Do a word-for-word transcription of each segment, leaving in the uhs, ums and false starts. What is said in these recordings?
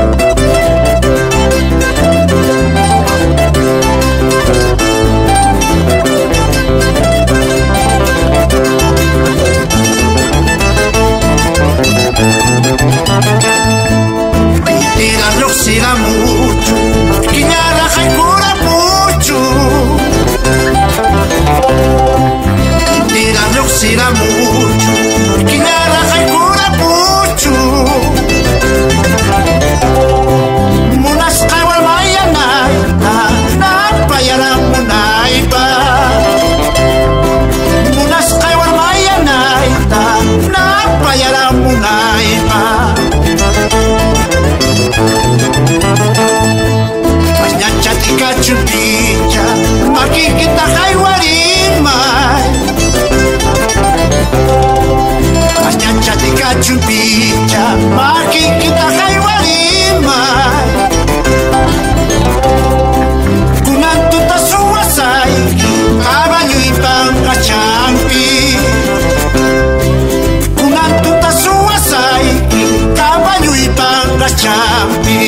Será mucho, que nada hay cura mucho. Munas kawal maya naita, na payara munaipa. Munas kawal maya naita, na payara munaipa. Masnya chatika chupicha, maki kita kaiwarimai. Masnya chatika chupicha, maki kita kaiwarimai. Kunan tuta suwasai, kabanyo ipang kachampi. Kunan tuta suwasai, kabanyo ipang kachampi.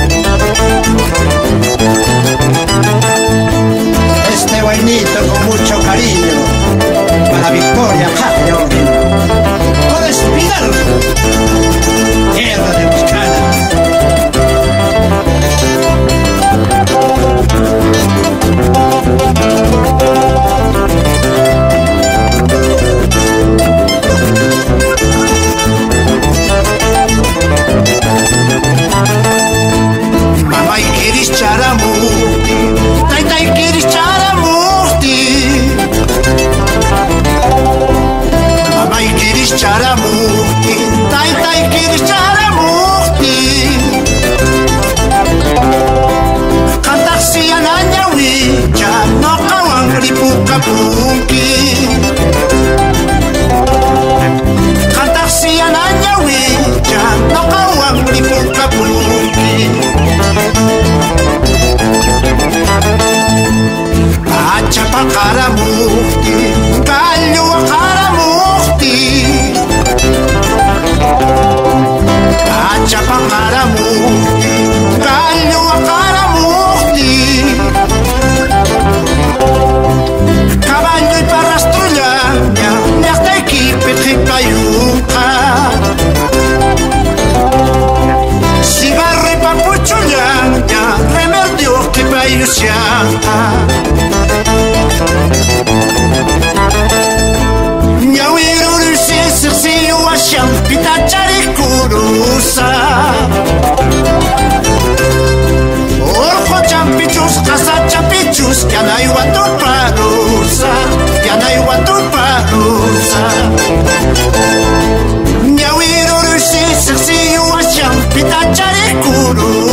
Este vainito con mucho cariño para Victoria Castellón. Puedes Espinal, tierra de Buscana. Mamá y quieres charamuti, taita y quieres charamuti. Mamá y quieres charamuti, taita y quieres charamuti. Cantar si ananya wicha, no kawang ripuka punki. Cantar si ananya wicha, no kawang ripuka punki. Acha pa karamuti, kalyo karamuti. Acha pa karamuti, kalyo karamuti. Caballo y parrastrullanya, nyakta ikipit hipayuka. Cigarro y papuchullanya, remedio que payusyaka. Nyawiro rusi sirsi washam pita chari kurusa. Orjo champichus casa champichus yanay watu parusa, yanay watu parusa. Nyawiro rusi sirsi washam pita chari kurusa.